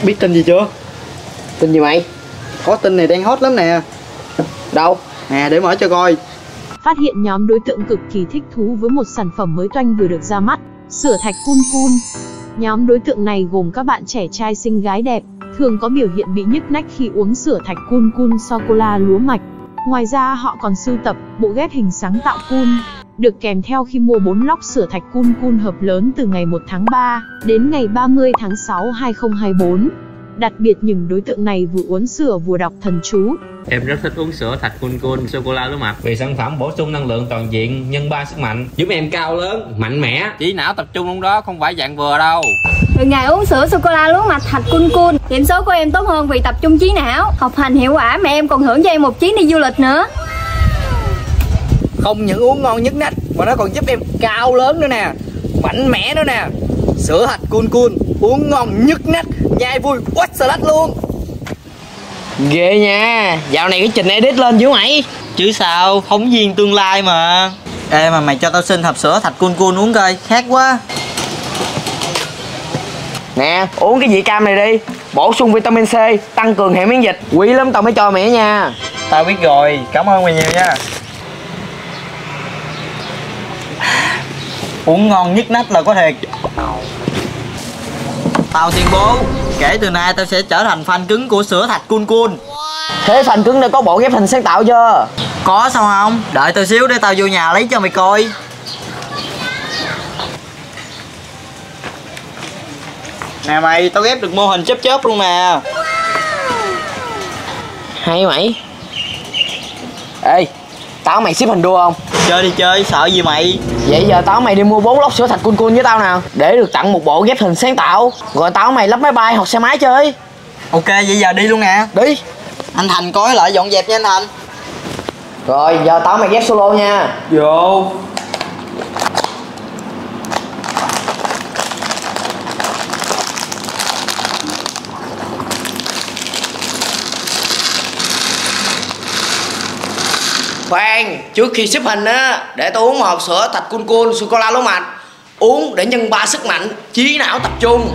Biết tin gì chưa? Tin gì mày? Có tin này đang hot lắm nè. Đâu? Nè để mở cho coi. Phát hiện nhóm đối tượng cực kỳ thích thú với một sản phẩm mới toanh vừa được ra mắt, sữa thạch Cool Cool. Nhóm đối tượng này gồm các bạn trẻ trai xinh gái đẹp, thường có biểu hiện bị nhức nách khi uống sữa thạch Cool Cool sô-cô-la lúa mạch. Ngoài ra họ còn sưu tập bộ ghép hình sáng tạo cool, được kèm theo khi mua 4 lốc sữa thạch Cool Cool hộp lớn từ ngày 1 tháng 3 đến ngày 30 tháng 6 2024. Đặc biệt những đối tượng này vừa uống sữa vừa đọc thần chú. Em rất thích uống sữa thạch Cool Cool sô-cô-la lúa mạch vì sản phẩm bổ sung năng lượng toàn diện, nhân 3 sức mạnh, giúp em cao lớn, mạnh mẽ, trí não tập trung luôn đó, không phải dạng vừa đâu. Từ ngày uống sữa sô-cô-la lúa mạch thạch Cool Cool, điểm số của em tốt hơn vì tập trung trí não, học hành hiệu quả, mà em còn thưởng cho em một chuyến đi du lịch nữa. Không những uống ngon nhức nách mà nó còn giúp em cao lớn nữa nè, mạnh mẽ nữa nè. Sữa thạch Cool Cool uống ngon nhức nách, nhai vui quất salad luôn. Ghê nha, dạo này cái trình edit lên dữ mày. Chứ sao, phóng viên tương lai mà. Ê mà mày cho tao xin hộp sữa thạch Cool Cool uống coi, khát quá. Nè, uống cái vị cam này đi, bổ sung vitamin C, tăng cường hệ miễn dịch. Quý lắm tao mới cho mày nha. Tao biết rồi, cảm ơn mày nhiều nha. Uống ngon nhức nách là có thiệt. Tao tuyên bố, kể từ nay tao sẽ trở thành fan cứng của sữa thạch Cool Cool. Thế fan cứng đã có bộ ghép hình sáng tạo chưa? Có sao không? Đợi tao xíu để tao vô nhà lấy cho mày coi. Nè mày, tao ghép được mô hình chớp chớp luôn nè. Hay mày. Ê, tao mày xếp hình đua không? Chơi đi chơi, sợ gì mày. Vậy giờ tao mày đi mua 4 lốc sữa thạch Cool Cool với tao nào, để được tặng một bộ ghép hình sáng tạo. Rồi tao mày lắp máy bay hoặc xe máy chơi. Ok, vậy giờ đi luôn nè. Đi. Anh Thành coi lại dọn dẹp nha anh Thành. Rồi giờ tao mày ghép solo nha. Vô. Khoan, trước khi xếp hình á, để tao uống một hộp sữa thạch Cool Cool sô-cô-la lúa mạch. Uống để nhân 3 sức mạnh, trí não tập trung.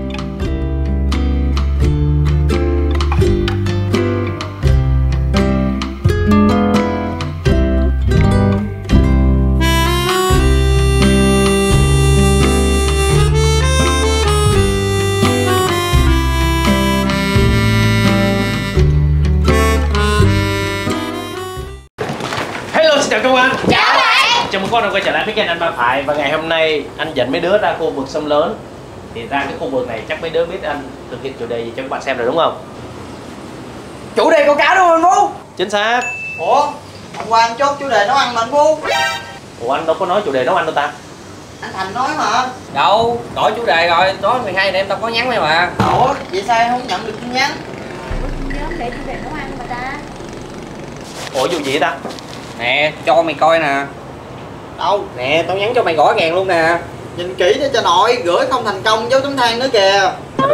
Xin chào các bạn. Chào bạn. Chào mừng các bạn quay trở lại với kênh Anh Ba Phải. Và ngày hôm nay anh dẫn mấy đứa ra khu vực sông lớn. Thì ra cái khu vực này chắc mấy đứa biết anh thực hiện chủ đề gì cho các bạn xem rồi đúng không? Chủ đề câu cá đúng không anh Phú? Chính xác. Ủa, hôm qua anh chốt chủ đề nấu ăn mà anh Phú. Ủa anh đâu có nói chủ đề nấu ăn đâu ta? Anh Thành nói mà. Đâu, đổi chủ đề rồi, nói 12 em tao có nhắn đây mà. Ủa, vậy sao em không nhận được tin nhắn? Nhóm để chủ đề nấu ăn mà ta. Ủa dù gì vậy ta? Nè, cho mày coi nè. Đâu? Nè, tao nhắn cho mày rõ ràng luôn nè. Nhìn kỹ để cho nội, gửi không thành công dấu chấm than nữa kìa.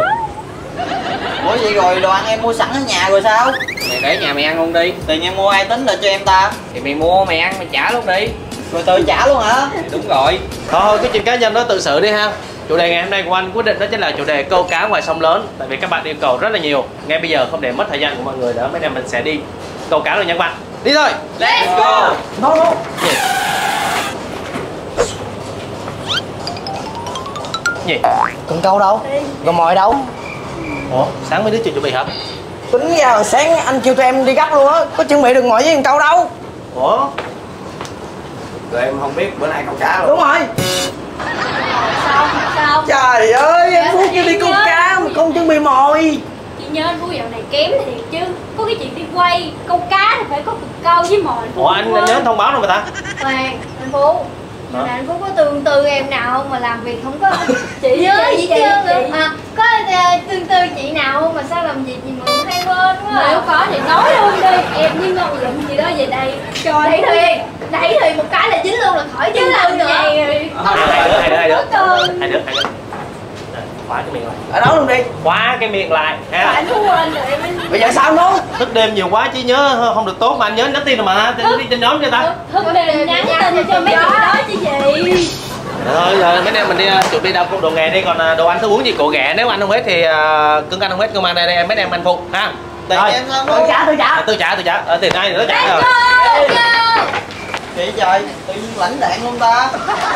Ủa vậy rồi đồ ăn em mua sẵn ở nhà rồi sao? Mày để nhà mày ăn luôn đi. Tiền em mua ai tính là cho em ta? Thì mày mua mày ăn mày trả luôn đi. Rồi tự trả luôn hả? Thì đúng rồi. Thôi cái chuyện cá nhân đó tự xử đi ha. Chủ đề ngày hôm nay của anh quyết định đó chính là chủ đề câu cá ngoài sông lớn. Tại vì các bạn yêu cầu rất là nhiều. Ngay bây giờ không để mất thời gian của mọi người nữa, mấy em mình sẽ đi câu cá rồi nha các bạn. Đi thôi. Let's go. No, no. Gì? Cần câu đâu? Rồi mồi đâu? Ủa sáng mấy đứa chưa chuẩn bị hả? Tính ra hồi sáng anh kêu tụi em đi gấp luôn á, có chuẩn bị được mồi với cần câu đâu. Ủa? Tụi em không biết bữa nay câu cá rồi. Đúng rồi. Sao? Trời ơi, em Phú kêu đi câu cá mà không chuẩn bị mồi. Chị nhớ anh Phú dạo này kém thiệt chứ. Có cái chuyện đi quay, câu cá thì phải có cực câu với mồi. Ủa anh nhớ thông báo đâu mà ta? Khoan, anh Phú. Dạo này anh Phú có tương tư em nào không mà làm việc không có chị nhớ gì chứ? Có tương tư chị nào không mà sao làm việc gì mà hay quên quá. Nếu có thì nói luôn đi. Em với Ngân luận gì đó về đây. Cho đẩy thì một cái là dính luôn là khỏi dính luôn nữa. Hai đứa. Khóa cái miệng lại. Ở đó luôn đi. Khóa cái miệng lại ha. Anh Phú quên rồi em. Bây giờ sao nó? Thức đêm nhiều quá chứ nhớ không được tốt mà anh nhớ nhắn tin rồi mà. Đi trên nhóm cho ta. Thức đêm nhắn tin cho mấy chị đó chứ gì. Thôi giờ mấy anh em mình đi chuẩn bị đào đồ nghề đi, còn đồ ăn thức uống gì cổ ghẻ, nếu anh không hết thì cưng anh không hết, cưng mang đây mấy anh em anh phụ ha. Tiền Rồi. em sao Tôi trả tiền ai thì nó trả rồi. Chị trời, tự nhiên lãnh đạn luôn ta.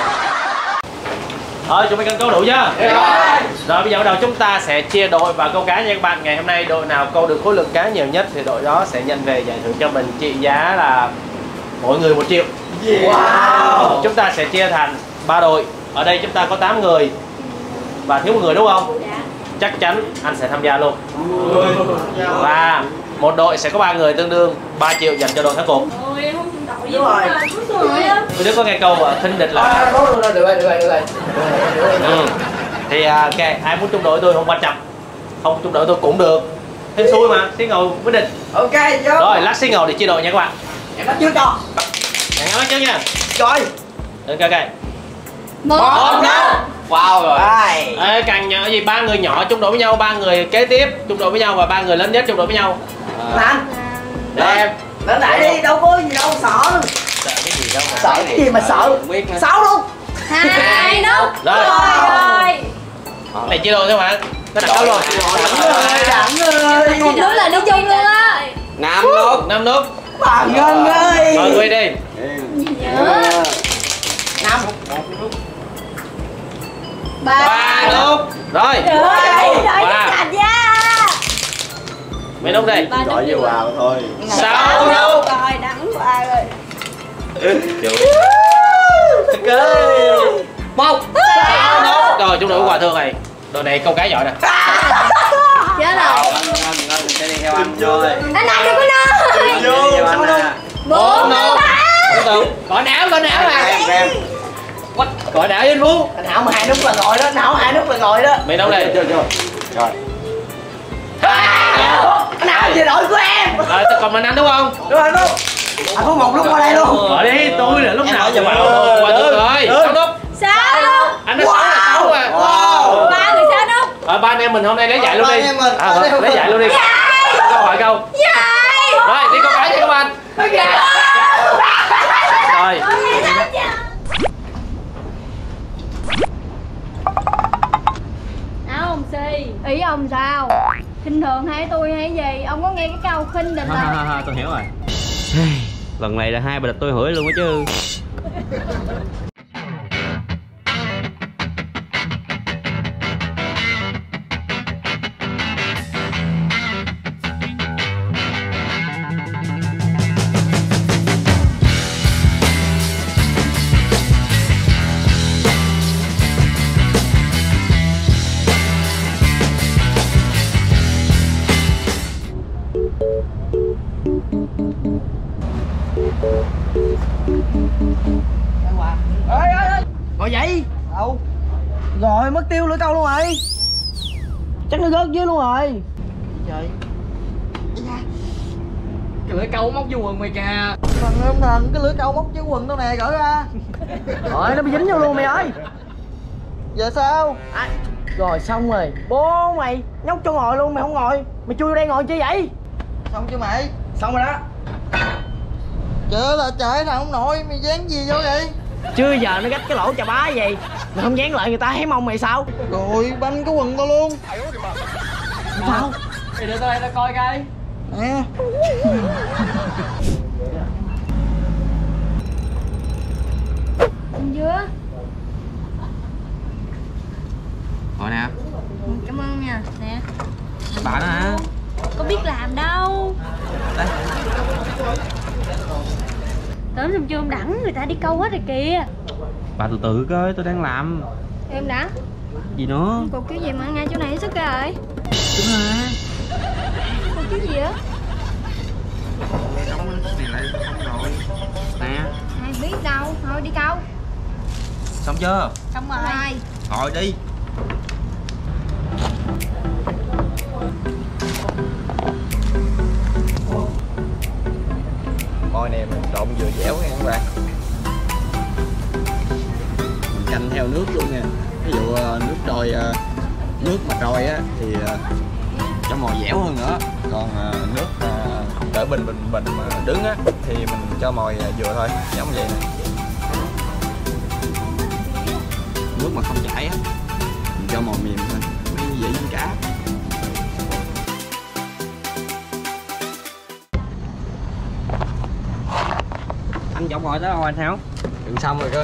Thôi chuẩn bị cân câu đủ chưa? Rồi bây giờ bắt đầu chúng ta sẽ chia đội và câu cá nha các bạn. Ngày hôm nay đội nào câu được khối lượng cá nhiều nhất thì đội đó sẽ nhận về giải thưởng cho mình trị giá là mỗi người 1 triệu. Wow. Chúng ta sẽ chia thành 3 đội. Ở đây chúng ta có 8 người và thiếu 1 người đúng không? Chắc chắn anh sẽ tham gia luôn. Và một đội sẽ có 3 người, tương đương 3 triệu dành cho đội thắng cuộc. Đúng rồi. Tôi đứa có nghe câu khinh địch là Được rồi. thì ok, ai muốn chung đội tôi không quan trọng, không chung đội tôi cũng được, thế xui mà, xí ngầu quyết định. Ok vô. Rồi lát xí ngầu để chia đội nha các bạn. Em bắt trước cho. Em bắt trước nha. Rồi. Ok. 1 Wow rồi. Ê, càng nhỏ gì 3 người nhỏ chung đội với nhau, 3 người kế tiếp chung đội với nhau và 3 người lớn nhất chung đội với nhau. Anh. Em Lên lại đi, đâu có gì đâu sợ. sợ cái gì đâu mà. Sợ cái gì mà sợ? 6 luôn. 2 nút. Rồi. Này chia đội thôi mà. Nó đặt rồi. Đặng ơi. Đúng là đi chung luôn á. 5 nút. Bà Ngân ơi. Rồi quy đi. 5. 3 nút. Rồi. Mấy nút đây? Gọi vô vào thôi. 6 nút. Rồi đắng qua rồi. Một. 6 nút. Rồi chúng đội quà thương này. Đội này câu cá giỏi nè. Chết rồi. Ngân sẽ đi theo anh thôi. Anh này đừng có nơi. Vô theo anh nè. 4 nút. Gọi não mà. Em. Gọi não với anh Phú. Não mà 2 nút là ngồi đó, não 2 nút là ngồi đó. Mấy nút đây? Rồi. Não về đội của em. Rồi còn mình anh đúng không? Đúng rồi luôn. Anh có 1 nút qua đây luôn. Gọi đi, tôi là lúc Em nào hỏi giờ giùm vào anh. qua tôi rồi. 6 nút. 6 Anh nói 6 là 6 à. Wow. 3 người 6 nút. Rồi 3 anh em mình hôm nay lấy giải luôn Ba đi. anh em mình. Lấy giải luôn đi. Câu hỏi câu. Rồi đi câu cá nha các bạn. Rồi. Ông Si, ý ông sao? Khinh thường hay tôi hay gì? Ông có nghe cái câu khinh địch là Tôi hiểu rồi. Lần này là 2 bà địch tôi hửi luôn á chứ. Ngồi dậy. Đâu? Rồi mất tiêu lưỡi câu luôn rồi. Chắc nó rớt dưới luôn rồi. Trời. Cái lưỡi câu móc vô quần mày kìa. Thần cái lưỡi câu móc dưới quần đâu nè, gỡ ra. Rồi nó bị dính vô luôn mày ơi. Giờ sao? Rồi xong rồi. Bố mày nhóc cho ngồi luôn, mày không ngồi. Mày chui vô đây ngồi chi vậy? Xong chưa mày? Xong rồi đó. Trời là trời nào không nổi, mày dán gì vô vậy? Chưa giờ nó gách cái lỗ chà bá gì. Mày không dán lại người ta thấy mong mày sao? Rồi banh cái quần tao luôn. Sao? Thì để tôi đây tao coi coi. Nè. Anh chưa? Rồi nè. Cảm ơn nha. Nè. Bà đó hả? Có biết làm đâu. Đây. Tưởng xong chưa ông đẳng người ta đi câu hết rồi kìa. Bà từ từ coi, tôi đang làm. Em đã. Gì nữa? Cục cái gì mà ngay chỗ này hết sức ra rồi. Đúng hả? Cục cái gì á? Này lại không rồi. Nè, Ai biết đâu. Thôi đi câu. xong chưa? Xong rồi. Rồi đi. Coi nè, mình trộn vừa dẻo nha các bạn. Mình canh theo nước luôn nè. Ví dụ nước trôi, nước mà trôi á thì cho mồi dẻo hơn nữa. Còn nước đỡ bình mà đứng á thì mình cho mồi vừa thôi, giống vậy nè. nước mà không chảy á, mình cho mồi mềm thôi mới dễ dính cá. Anh dọn ngồi tới đâu anh Thảo? Đừng xong rồi cơ.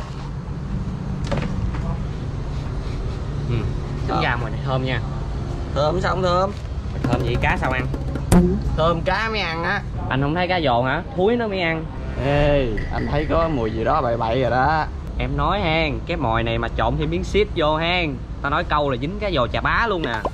Trứng gà mồi này thơm nha. Thơm sao không thơm? Thơm vậy cá sao ăn? Thơm cá mới ăn á. Anh không thấy cá giòn hả? Thúi nó mới ăn. Ê, anh thấy có mùi gì đó bậy bậy rồi đó. Em nói hen, cái mồi này mà trộn thêm miếng xít vô hen, tao nói câu là dính cá giò chà bá luôn nè.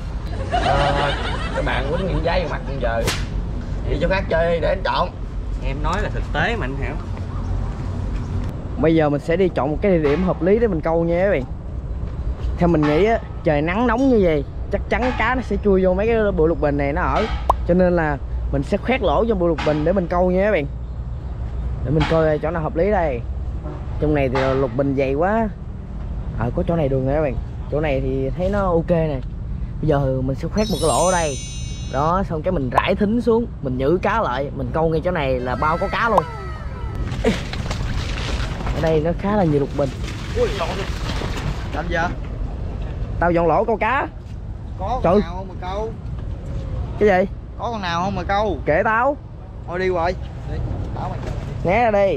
Các bạn quýnh những giấy vào mặt bây giờ. Vậy cho khác chơi đi để anh chọn. Em nói là thực tế mà anh Hảo. Bây giờ mình sẽ đi chọn một cái địa điểm hợp lý để mình câu nha các bạn. Theo mình nghĩ á, trời nắng nóng như vậy chắc chắn cá nó sẽ chui vô mấy cái bụi lục bình này nó ở. Cho nên là mình sẽ khoét lỗ trong bụi lục bình để mình câu nha các bạn. Để mình coi chỗ nào hợp lý đây. Trong này thì lục bình dày quá. Có chỗ này được nè các bạn. Chỗ này thì thấy nó ok nè. Bây giờ mình sẽ khoét một cái lỗ ở đây. Đó, xong cái mình rải thính xuống, mình nhử cá lại, mình câu ngay chỗ này là bao có cá luôn. Ở đây nó khá là nhiều lục bình. Ui, lộn luôn. Làm gì vậy? Tao dọn lỗ câu cá. Có Trời. con nào không mà câu? Cái gì? Có con nào không mà câu? Kệ tao. Thôi đi rồi. Đi, tao mày. Né ra đi.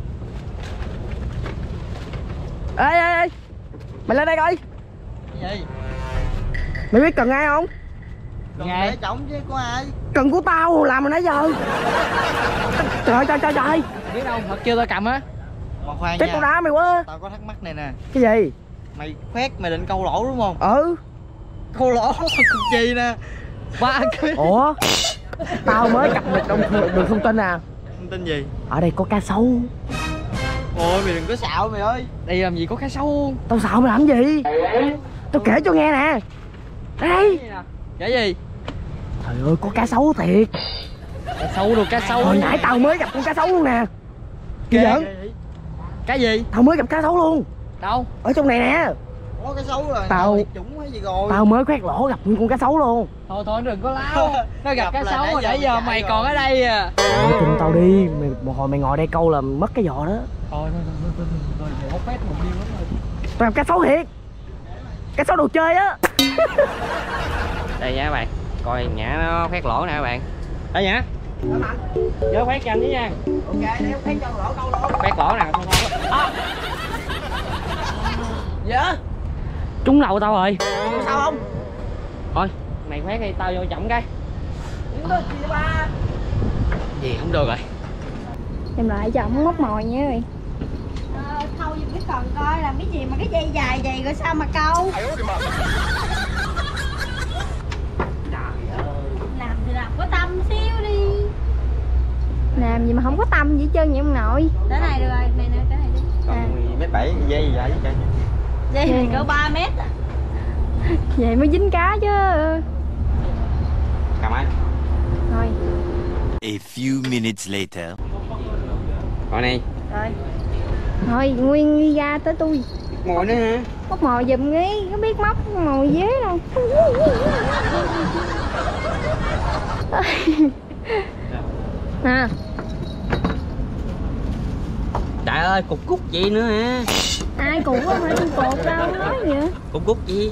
Ê, mày lên đây coi. Cái gì? Mày biết cần ai không? Cần để trống chứ có ai? Cần của tao làm mà nãy giờ. Trời. Biết đâu, thật chưa tao cầm á. Mà khoan Cái nha. con đá mày quá. Tao có thắc mắc này nè. Cái gì? Mày khoét mày định câu lỗ đúng không? Ừ. Câu lỗ cực kỳ nè. Ba cái. Ủa? Tao mới cập nhật được thông tin à. Thông tin gì? Ở đây có cá sấu. Ôi mày đừng có xạo mày ơi. Đây làm gì có cá sấu. Tao sợ mày làm gì? Tao kể cho nghe nè. Đây. Cái gì? Trời ơi, có cá sấu thiệt. Cá sấu đâu, cá sấu. Hồi nãy tao mới gặp con cá sấu luôn nè. Gì giỡn? Cái gì? Tao mới gặp cá sấu luôn. Đâu? Ở trong này nè. Có cái xấu rồi. Tao- Liệt chủng hay gì rồi? Tao mới khoét lỗ gặp nguyên con cá sấu luôn. Thôi đừng có láo. Nó gặp cá là sấu nãy rồi, giờ nãy giờ chạy mày rồi. còn ở đây à. Mày tin tao đi, một hồi mày ngồi đây câu là mất cái giò đó. Thôi hốt phép một điêu lắm rồi. Tao gặp cá sấu thiệt. Cá sấu đồ chơi á. Đây nha các bạn, coi Nhã nó khoét lỗ nè các bạn. Đây Nhã, nhớ khoét cho anh với nha. Ok, để khoét cho lỗ câu luôn. Khoét lỗ nè, thôi. Dạ. Trúng đầu tao rồi. Sao không? Thôi, mày khoét đi, tao vô chậm cái. Gì không được rồi. Em lại cho ổng móc mồi nha rồi. Thâu giùm cái cần coi làm cái gì mà cái dây dài vậy rồi sao mà câu. Làm thì làm có tâm xíu đi. Làm gì mà không có tâm gì hết trơn vậy ông nội. Tới này được rồi, này nè, cái này đi. Còn mét 7 dây vậy chứ. Dây này cỡ 3 mét à. Vậy mới dính cá chứ. Cầm ai? Thôi. A few minutes later. Coi này. Rồi. Thôi Nguyên đi ra tới tôi. Mồi nữa hả? Móc mồi giùm nghĩ, có biết móc mồi dế đâu. À. Trời ơi, cục cút gì nữa hả? Ai cũng không phải con cột đâu nói vậy. Cục cút gì?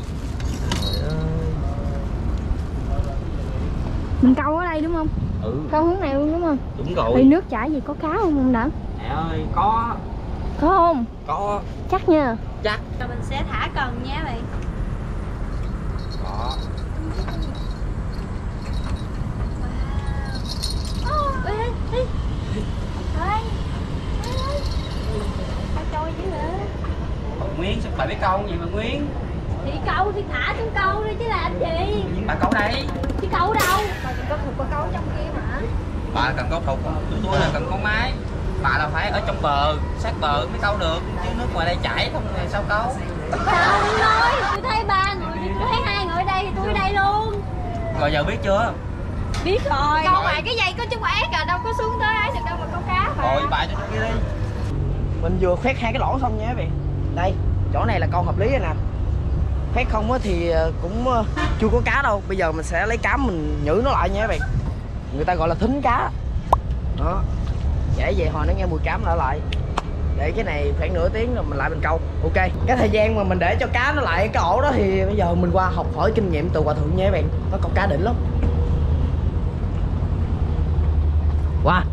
Mình câu ở đây đúng không? Ừ, Câu hướng này luôn đúng không? đúng Ê, rồi. nước chảy gì có cá không ông Đặng? Mẹ ơi, có Có không? Chắc nha. chắc. Rồi mình sẽ thả cần nha bạn. Có. Ê, ê, ê. Ê. Sao trôi dữ vậy? Nguyên, sao bà biết câu gì mà Nguyên? Thì câu thì thả xuống câu đi chứ làm gì? Nhưng bà câu đây. Chứ câu đâu? Mà có thục có câu trong kia mà. Bà cần câu thục, tôi là cần con máy. Bà là phải ở trong bờ, sát bờ mới câu được, chứ nước ngoài đây chảy không thì sao câu? Sao không nói? Tôi thấy 3 người, tôi thấy 2 người ở đây thì tôi ở đây luôn. Rồi giờ biết chưa? Biết rồi. Câu ngoài cái dây có chút ác à, đâu có xuống tới ấy được đâu mà câu cá mà. Rồi bà cho tôi kia đi. Mình vừa khoét 2 cái lỗ xong nha các bạn. Đây, chỗ này là câu hợp lý rồi nè. Khoét không á thì cũng chưa có cá đâu. Bây giờ mình sẽ lấy cám mình nhử nó lại nha các bạn. Người ta gọi là thính cá. Đó. Để về hồi nó nghe mùi cám lại. Để cái này khoảng nửa tiếng rồi mình lại mình câu. Ok. Cái thời gian mà mình để cho cá nó lại cái ổ đó thì bây giờ mình qua học hỏi kinh nghiệm từ hòa thượng nha các bạn. Nó câu cá đỉnh lắm. Qua.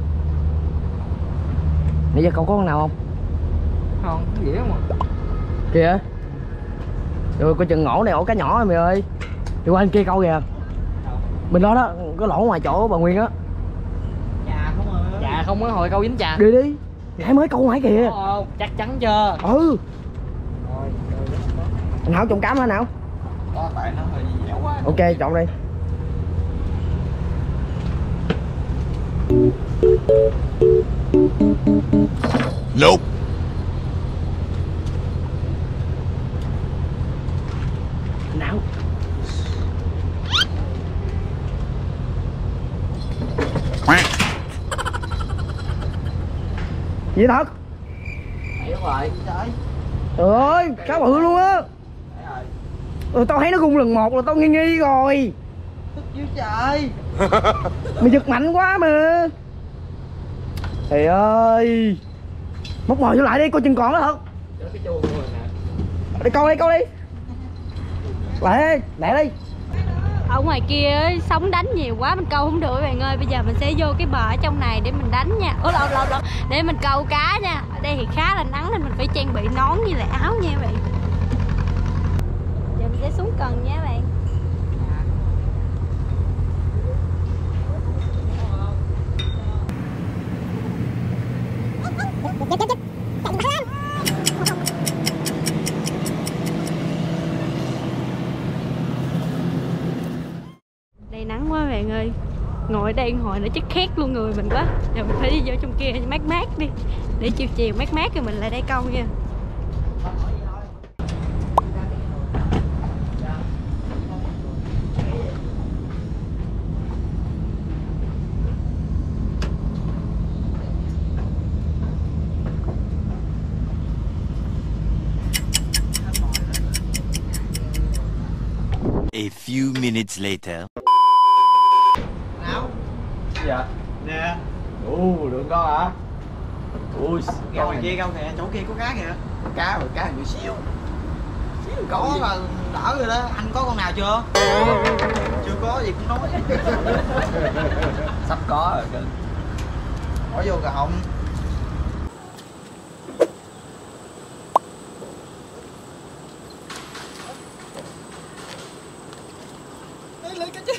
Nãy giờ câu có con nào không? Không, cái gì không à? Kìa. Rồi coi chừng ổ này ổ cá nhỏ rồi mày ơi. Đi qua bên kia câu kìa. Bên đó đó, cái lỗ ngoài chỗ bà Nguyên á. Chà không à. Dạ không có hồi câu dính chà. Đi đi. Nãy mới câu nãy kìa. Chắc chắn chưa? Ừ. Anh Hảo trộn cám hả nào? Có tại nó hơi dẻo quá. Ok, chọn đi. Nope. Nào. Gì thật? Đúng rồi, trời. Trời ơi, cá bự luôn á. Tao thấy nó gung lần một là tao nghi nghi rồi. Tức dữ trời. Mày giật mạnh quá mà. Trời ơi. Móc mồi vô lại đi, coi chừng còn đó thật. Đi câu đi, câu đi. Lại đi, lẹ đi. Ở ngoài kia ấy, sóng đánh nhiều quá mình câu không được các bạn ơi. Bây giờ mình sẽ vô cái bờ ở trong này để mình đánh nha. Lộn để mình câu cá nha. Ở đây thì khá là nắng nên mình phải trang bị nón với lại áo nha các bạn. Giờ mình sẽ xuống cần nha các bạn. Đây nắng quá các bạn ơi. Ngồi đây hồi nữa chắc khét luôn người mình quá. Giờ mình phải đi vô trong kia mát mát đi. Để chiều chiều mát mát rồi mình lại đây câu nha. A few minutes later. Nào. Dạ. Nè. Được con hả? Ui, Câu ngoài kia câu kìa, chỗ kia có cá kìa. Cá rồi, cá hình xíu. Xíu có là đỡ rồi đó. Anh có con nào chưa? Chưa có gì cũng nói. Sắp có rồi kìa. Bỏ vô cà họng. Lấy cái chứ.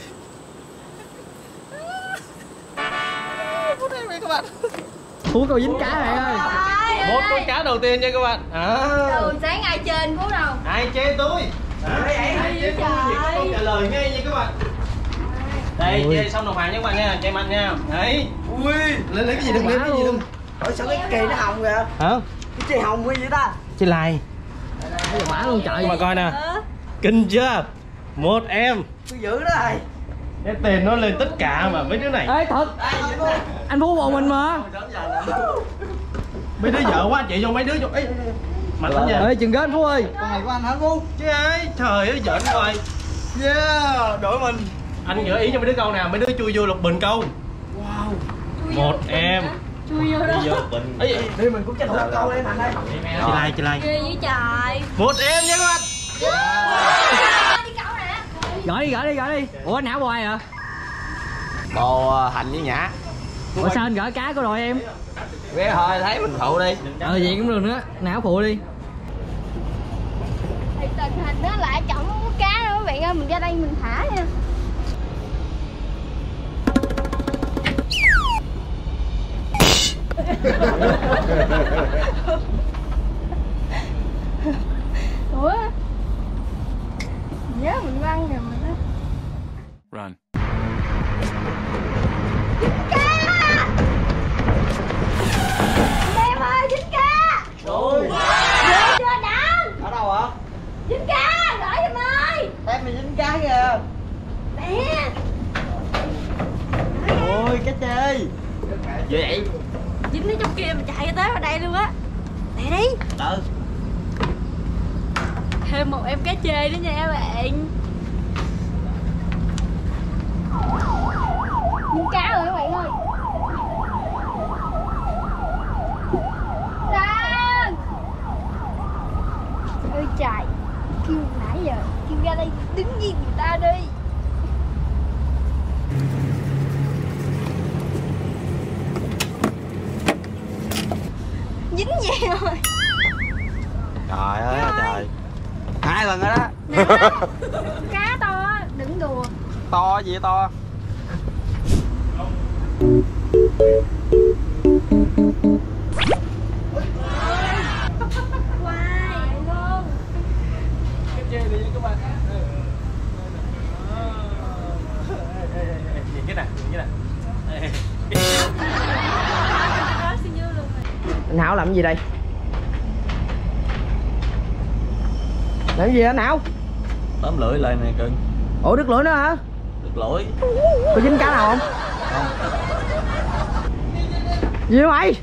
Thú câu dính cá bạn ơi. một con cá đầu tiên nha các bạn. Từ sáng ai trên phú đâu. Ai chê tôi? Ai chê tôi thì có câu trả lời ngay nha các bạn. Đây, chê xong đồng hàng nha các bạn nha, chê mạnh nha. Đấy. Ui, lấy cái gì đừng lấy cái gì đừng. Ủa sao cái kỳ nó hồng kìa? Hả? Cái kỳ hồng cái gì ta? Chê lai. Bả luôn trời. Mà coi nè. Kinh chưa? Một em. Tôi giữ đó rồi. Cái tiền nó lên tất cả mà mấy đứa này. Ê thật. Anh Phú bồ mình mà. Mấy đứa vợ quá chị vô mấy đứa vô. Ê, mạnh lắm nha. Ê chừng ghê anh Phú ơi. Con này của anh hả Phú? Chứ ai? Trời ơi giỡn rồi. Yeah, đổi mình. Anh gợi ý cho mấy đứa câu nào, mấy đứa chui vô lục bình câu. Wow. Một em. Chui vô đó. Đi vô lục bình. Ấy Đi mình cũng tranh thủ câu đây thằng đây. chị like. Ghê dữ trời. Một em nha các bạn. Đi câu nè. Gửi đi. Ủa anh Hảo hoài hả? Bồ Hành với Nhã. Ủa sao anh gửi cá của đội em? Ghé thôi thấy mình phụ đi. Vậy cũng được nữa. Nào phụ đi. Thì tình hình nó lại chọn không có cá đâu các bạn ơi. Mình ra đây mình thả nha. Ủa? Nhớ mình văng rồi mình đó. Run. Em ơi, dính cá. Ôi. Dính chưa Đăng? Ở đâu hả? Dính cá, gửi em ơi. Em mày dính cá kìa. Nè. Ôi cá chê. Gì vậy? Dính ở trong kia mà chạy tới vào đây luôn á. Nè đi. Ừ. Thêm một em cá chê nữa nha các bạn. Dính cá rồi các bạn ơi. Ra. với người ta đi. Dính vậy rồi. Trời ơi trời. 2 lần rồi đó. Nè, cá to, đừng đùa. To gì to. Hoài luôn. Cái chê đi các bạn. Nhìn cái này, nhìn cái này. Anh Hảo làm cái gì đây? Làm cái gì anh Hảo? Tóm lưỡi lại nè cưng. Ủa đứt lưỡi nữa hả? Đứt lưỡi. Có dính cá nào không? Gì vậy mày?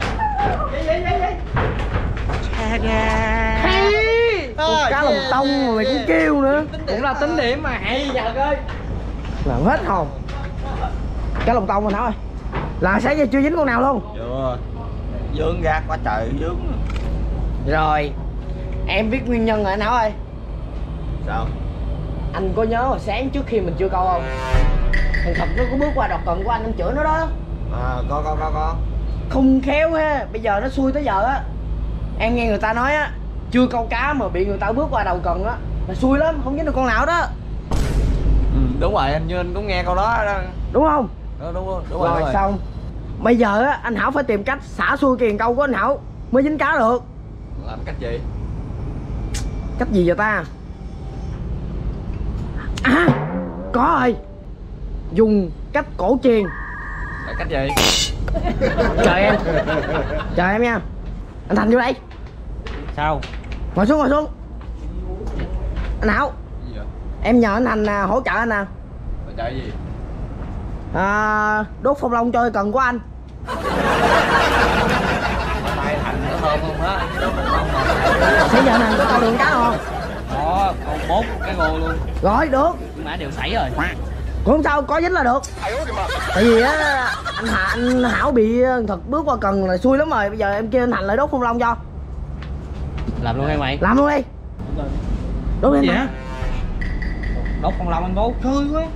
Con cá lồng tông mà mày cũng kêu nữa. Cũng là tính điểm mà hay giờ ơi. Làm hết hồn. Cá lồng tông anh Hảo ơi. Là sáng giờ chưa dính con nào luôn. Chưa. Dướng gạt quá trời dướng. Rồi em biết nguyên nhân rồi anh Hảo ơi. Sao? Anh có nhớ hồi sáng trước khi mình chưa câu không? Thằng Thật nó có bước qua đọt cần của anh chửi nó đó. À có. Không khéo ha. Bây giờ nó xui tới giờ á. Em nghe người ta nói á, chưa câu cá mà bị người ta bước qua đầu cần á là xui lắm, không dính được con nào đó. Ừ, đúng rồi, anh như anh cũng nghe câu đó. Đúng không? Đúng Rồi xong. Bây giờ á anh Hảo phải tìm cách xả xui kiền câu của anh Hảo mới dính cá được. Làm cách gì? Cách gì vậy ta? À, có rồi. Dùng cách cổ truyền. Là cách gì? Chờ em. Chờ em nha. Anh Thành vô đây. Sao? Ngồi xuống. Anh Hảo. Gì vậy? Em nhờ anh Thành hỗ trợ anh nè. Hỗ trợ gì? Đốt phong long cho cần của anh. Tay Thành nó thơm không á? Đốt phong long mà. Bây giờ Thành có câu được cá không? Có, còn 4 cái ngô luôn. Rồi được. Nhưng mà đều sảy rồi. Cũng không sao, có dính là được. Tại vì á anh Hảo bị Thật bước qua cần là xui lắm rồi. Bây giờ em kêu anh Thành lại đốt phong long cho. Làm luôn hay mày? Làm luôn đi. Đốt đi hả? Đốt con long anh Phú. Thôi quá.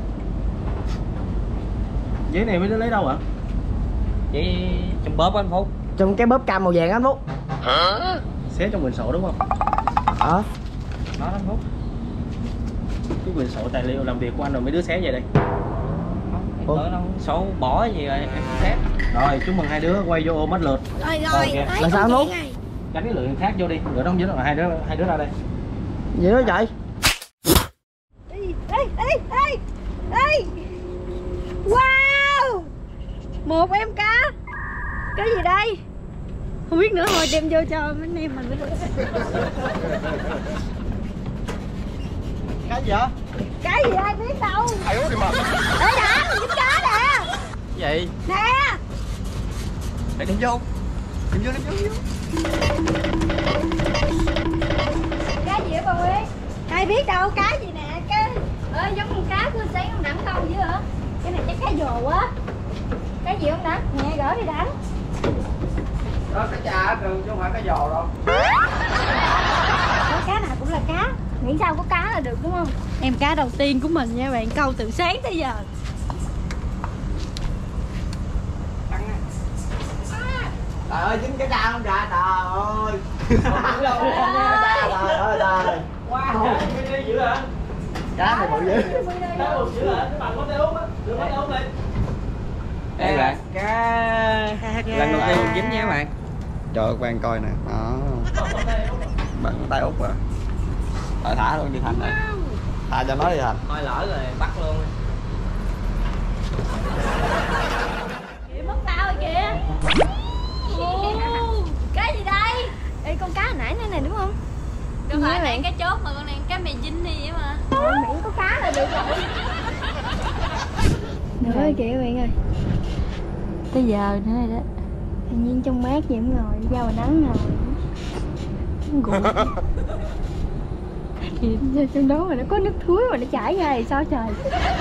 Giấy này mới lấy đâu ạ? Vậy trong bóp anh Phú. Trong cái bóp cam màu vàng anh Phú. Xé trong quyển sổ đúng không? Đó anh Phú. Cái quyển sổ tài liệu làm việc của anh rồi mấy đứa xé về đây. Sổ bỏ gì rồi em xếp. Rồi chúc mừng hai đứa quay vô ôm hết lượt. Rồi là sao luôn? Tránh cái lượng khác vô đi, lượt không dính rồi hai đứa ra đây. Gì đó trời? Ê. Wow. Một em cá. Cái gì đây? Không biết nữa, hồi đem vô cho mấy anh em mình mới được. Cái gì vậy? Cái gì ai biết đâu. Ê đã, dính cá nè. Gì? Nè. Để đem vô. Đem vô. Cá gì vậy bà Nguyên? Ai biết đâu, cá gì nè. Giống con cá của sáng không Đẳng câu chứ hả? Cái này chắc cá dồ quá. Cái gì không Đẳng? Nè gỡ đi Đẳng. Đó cá trà chứ không phải cá giò đâu. Cá nào cũng là cá, miễn sao có cá là được đúng không? Em cá đầu tiên của mình nha bạn, câu từ sáng tới giờ. Trời ơi, dính cái ca không ra, trời ơi. Trời. Wow, cái dữ hả? Cá này bự dữ. Cá bự dữ hả? Cái bằng có tay út á, đưa có tay út lên. Đây bạn, cá lần đầu tiên mình dính nha các bạn. Trời ơi, bạn coi nè. Đó. Bạn có tay út rồi. Rồi thả luôn đi Thành này. Thả cho nó đi Thành. Thôi lỡ rồi bắt luôn. Kìa mất tao rồi kìa. Cái gì đây? Ê con cá hồi nãy này đúng không? Đâu phải này cá chốt mà con này cá mè dính đi vậy mà. Miễn có cá là được rồi. Được rồi kìa bạn ơi. Tới giờ nữa rồi đó. Tự nhiên trong mát vậy em ngồi ra ngoài nắng ngồi. Kìa trong đó mà nó có nước thúi mà nó chảy ra thì sao trời.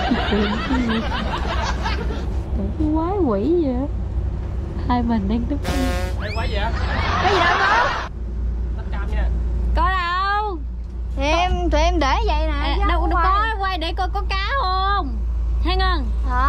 Cái quái quỷ vậy á. Hai mình đang tức. Ê, quái gì vậy? Cái gì đâu con? Tắt cam nha. Có đâu. Tụi em để vậy nè. Đâu có. đây để coi có cá không. Hay Ngân?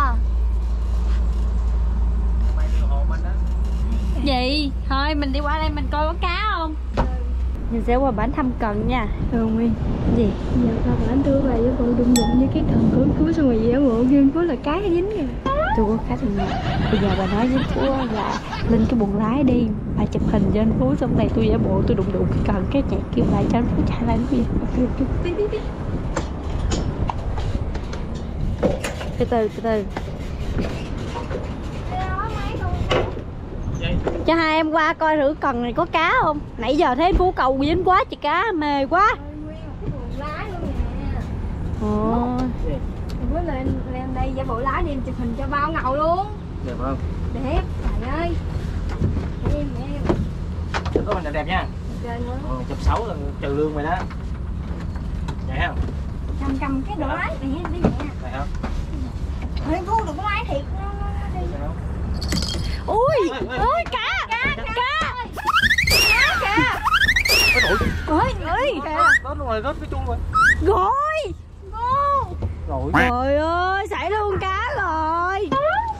Gì? Thôi mình đi qua đây mình coi có cá không. Mình sẽ qua bản thăm cần nha. Nguyên. Gì? Giờ tao bản đưa bài với con đụng đụng với cái cần cứu xong rồi dễ ngộ game có là cá dính kìa. Tôi có cá thường nào. Bây giờ bà nói với Phú là lên cái buồng lái đi, bà chụp hình cho anh Phú, xong này tôi giả bộ tôi đụng cái cần cái chạy kêu lại cho anh Phú chạy lại nó kìa. Từ từ. Cho hai em qua coi thử cần này có cá không. Nãy giờ thấy anh Phú cầu dính quá chị, cá mê quá. Ồ. Bữa lên đây giả bộ lái đi em chụp hình cho bao ngầu luôn. Đẹp không? Đẹp, trời ơi. Em. Chụp có hình đẹp nha. Chụp xấu là trừ lương mày đó. Vậy không? Cầm cái đồ lái này đi nè. Vậy không? Thôi Phú đừng có lái thiệt. Ui, ơi cá. Ôi, Có rồi, có cái chuông rồi. Rồi. Trời ơi, xảy luôn cá rồi.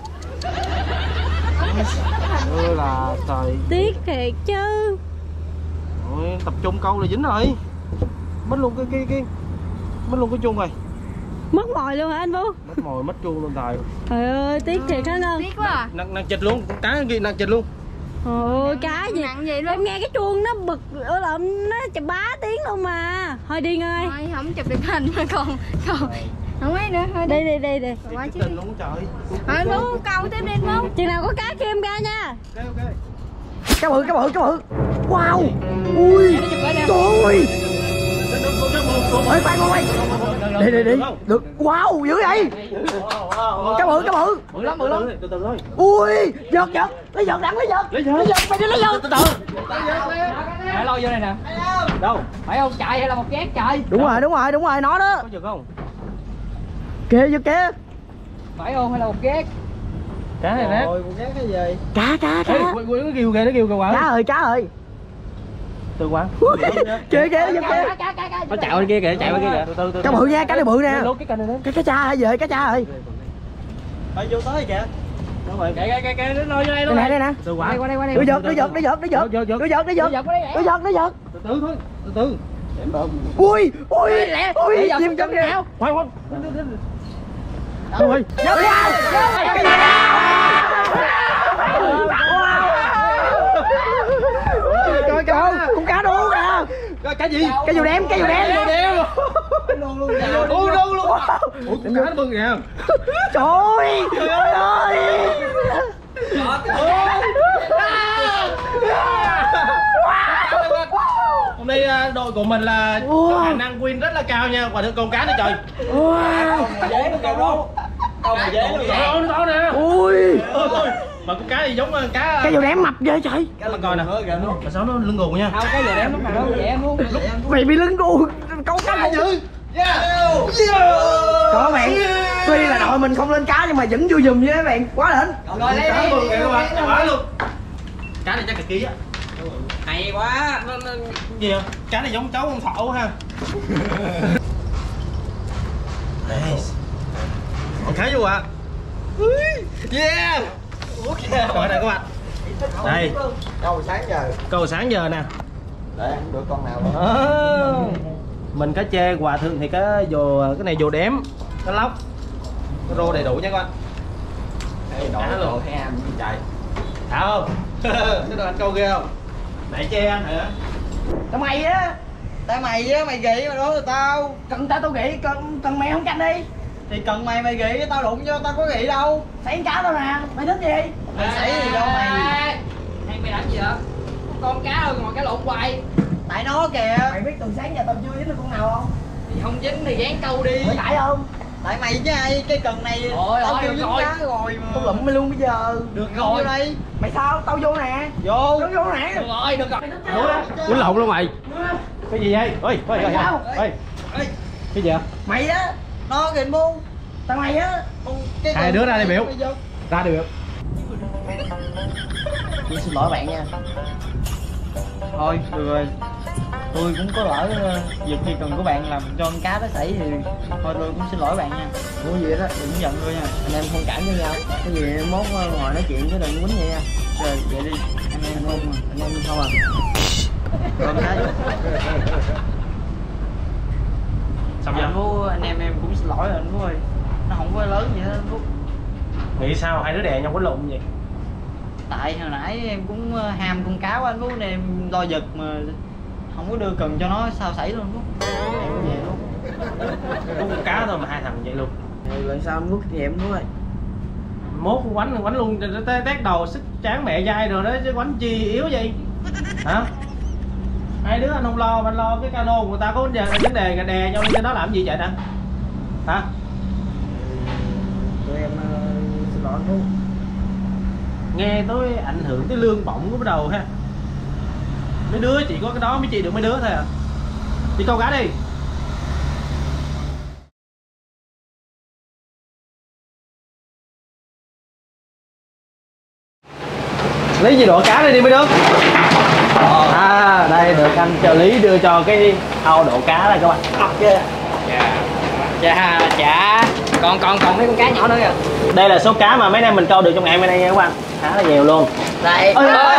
Là trời. Tiếc thiệt chứ. Ôi, tập trung câu là dính rồi. Mất luôn cái chuông rồi. Mất mồi luôn hả anh Phú? Mất mồi, mất chuông luôn trời. Trời ơi, tiếc thiệt hả Ngân? Tiếc quá à. Nặng chịch luôn, cá kia nặng chịch luôn. Ôi, cá gì? Nặng vậy luôn. Em nghe cái chuông nó bực nó chà bá tiếng luôn mà. Thôi đi Ngân ơi. Thôi không chụp được hình mà còn không ấy nữa. Thôi Đi. Quá chứ. Luôn trời. Thôi Phú câu tiếp đi Phú. Chừng nào có cá kia em ra nha. Ok. Cá bự. Wow. Ui. Trời ơi. Ôi khoan. Đi. Được. Wow, dữ vậy. Cá bự. Bự lắm. Từ từ thôi. Ui, giật. Lấy giật đặng, lấy giật. Mày đi lấy giật. Từ từ. Phải lôi vô này nè. Đâu? Phải không chạy hay là một giác chạy? Đúng rồi, nó đó. Có giật không? Kìa giật kìa. Phải không hay là một giác? Cá này nè. Rồi, con gác cái gì? Cá. Nó kêu kìa quả. Cá ơi. Từ quả. Kìa giật kìa. Nó chạy qua kia kìa, chạy qua kia kìa. Từ. Cá bự nha, cá này bự nè. Cái cành này nè. Cá cha ơi, về cá cha ơi. Phải vô tới kìa. Đúng rồi. Kìa, nó lôi vô đây luôn. Đây nè. Từ quả. Qua đây. Nó giật. Từ thôi. Từ. Ui, chim chân kìa. Khoan. Rồi. Coi con cá đu kìa. Cá gì? Cá dù đen. Luôn. Ủa cá nó bự kìa. Trời ơi. Hôm nay đội của mình là có khả năng win rất là cao nha, quả được con cá này trời. Dễ nó kêu đâu. Câu mà dễ luôn. Nó to nè. Ui. Mà con cá này giống cá. Cá dù đen mập ghê trời. Cá mà coi nè. Mà sao nó lưng gù nha. Không, cái giờ đếm lúc nào nó vậy em luôn. Mày bị lưng gù. Câu cá dữ. Có bạn. Tuy là đội mình không lên cá nhưng mà vẫn vui dùm với các bạn. Quá đỉnh. Rồi đây Cá bự kìa các bạn, chào bá luôn. Cá này chắc cả ký á. Hay quá. Nó gì không? Cá này giống cháu con thỏ ha. Con cá vô ạ. Yeah. Coi này các bạn. Đây. Câu sáng giờ nè. Để không được con nào luôn. Mình cá chê hòa thượng thì cái này dồ đếm, cá lóc, cá rô đầy đủ nha các bạn. Đây đồ hay ăn gì trời. thả không? Cái đồ anh câu ghê không? Để chê anh hả? Tao mày á. Tại mày á, mày gị mà đố tụi tao. Cần tao gị, cần mày không canh đi. Thì cần mày gị, tao đụng cho tao có gị đâu. Xảy cá tao nè, mày thích gì? Mày xảy gì đâu mày. Hay mày làm gì vậy? Con cá thôi ngồi cá lộn hoài. Tại nó kìa. Mày biết từ sáng giờ tao chưa dính được con nào không? Thì không dính thì dán câu đi. Mày tại không? Tại mày chứ ai, cái cần này Ôi, tao ôi, kêu được dính rồi. cá rồi mà. Tao lụm mày luôn bây giờ. Được rồi. vô đây. Mày sao? Tao vô nè. Vô. Tao vô nè. Được rồi. Quýnh lộn luôn mày. Cái gì vậy? Ôi, cái gì vậy? Mày á. Nó kìa bu. Tao mày á. Hai đứa ra đây biểu. Ra đây biểu. Xin lỗi bạn nha. Thôi, được rồi. Tôi cũng có lỡ việc khi cần của bạn làm cho con cá nó xảy thì thôi tôi cũng xin lỗi bạn nha. Ủa gì đó, Đừng giận tôi nha. anh em thông cảm với nhau. Cái gì mốt ngồi nói chuyện chứ đừng quýnh vậy nha. Rồi vậy đi, anh em ôm mà. Anh em không à. Ôm cái. Xong Anh chưa? Phú, anh em cũng xin lỗi rồi anh Phú ơi. Nó không có lớn gì hết anh Phú. Nghĩ sao hai đứa đè nhau quýnh lộn vậy? Tại hồi nãy em cũng ham con cá của anh Phú nên em lo giật mà không có đưa cần cho nó sao xảy luôn Phú. Em có về luôn. Có con cá thôi mà hai thằng vậy luôn. Lần sau em rút kinh nghiệm đúng rồi. Mốt quánh luôn tét đầu sức tráng mẹ dai rồi đó chứ quánh chi yếu vậy hả? Hai đứa anh không lo mà anh lo cái cano người ta có vấn đề đè nhau lên trên đó làm gì vậy nè hả? Tụi em xin lỗi Phú. Nghe tới ảnh hưởng tới lương bổng của bắt đầu ha. Mấy đứa chỉ có cái đó mới chị được mấy đứa thôi à. Đi câu cá đi. Lấy gì đổ cá đây đi mấy đứa. À đây được anh trợ lý đưa cho cái ao đổ cá đây các bạn. Ok. Chà, còn mấy con cá nhỏ nữa kìa. Đây là số cá mà mấy anh em mình câu được trong ngày hôm nay nha các bạn. Khá là nhiều luôn. Đây.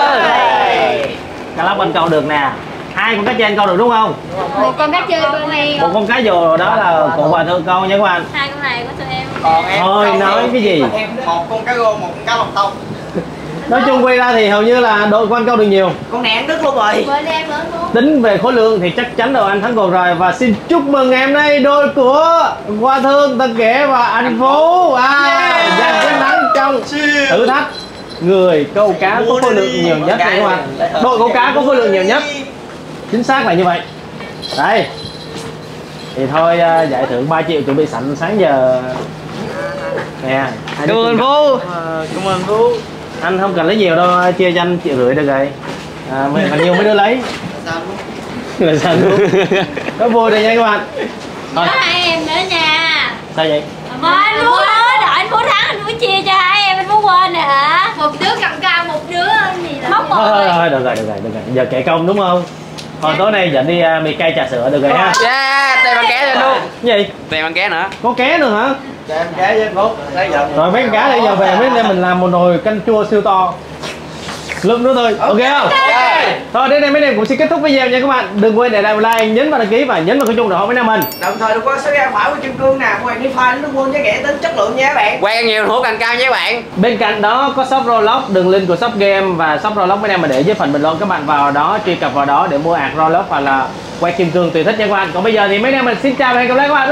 Cá lóc anh câu được nè. 2 con cá chê anh câu được đúng không? Một con cá chơi bên này. Một con cá dồ đó là cụ bà thương câu nha các bạn. 2 con này của tụi em. Còn em Thôi nói cái gì? Em một con cá rô, một con cá lồng tông. Nói chung quy ra thì hầu như là đội của anh câu được nhiều. Con này ăn đứt luôn rồi. Bên em lớn luôn. Tính về khối lượng thì chắc chắn đội anh thắng cuộc rồi. Và xin chúc mừng ngày hôm nay đôi của Hoa Thương, Tân Kể và anh Phú giành chiến thắng trong thử thách người câu cá có khối lượng nhiều nhất này các bạn. Đội câu cá có khối lượng nhiều nhất. Chính xác là như vậy. Đây. Thì thôi giải thưởng 3 triệu chuẩn bị sẵn sáng giờ. Nè. Cảm ơn Phú. Cảm ơn Phú. Anh không cần lấy nhiều đâu, chia cho anh 1,5 triệu được rồi. Bao nhiêu mấy đứa lấy. Là sao luôn. Có vui rồi nha các bạn. Nhớ hai em nữa nha. Sao vậy? Mà anh Phú ơi, đợi anh Phú thắng anh Phú chia cho hai em, anh Phú quên rồi hả? Một đứa cầm cao, một đứa gì là móc Thôi được rồi. Giờ kệ công đúng không? Thôi tối nay dẫn đi mì cay trà sữa được rồi ha. Tiền bằng ké lên luôn. Cái gì? Tiền bằng ké nữa. Có ké nữa hả? Cho em cá với Phú. Rồi mấy con cá đây giờ về mấy anh em mình làm một nồi canh chua siêu to. Lượng nữa thôi, ok không? Thôi đến đây mấy anh em cũng xin kết thúc video nha các bạn. Đừng quên để lại một like, nhấn vào đăng ký và nhấn vào cái chuông để ủng hộ mấy anh em mình. Đồng thời đừng quên subscribe phải của Kim Cương nè, quay đi file nó luôn với rẻ tính chất lượng nha các bạn. Quay nhiều hữu càng cao nha các bạn. Bên cạnh đó có shop Roblox, đường link của shop game và shop Roblox mấy anh em mình để dưới phần bình luận, các bạn vào đó truy cập vào đó để mua ạc Roblox hoặc là quay Kim Cương tùy thích nha các bạn. Còn bây giờ thì mấy anh em mình xin chào và hẹn gặp lại các bạn. Bye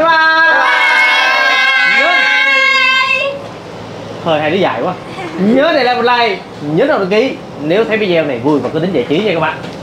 bye. Thời hai đứa dài quá. Nhớ để lại một like, nhấn vào đăng ký nếu thấy video này vui và có tính giải trí nha các bạn.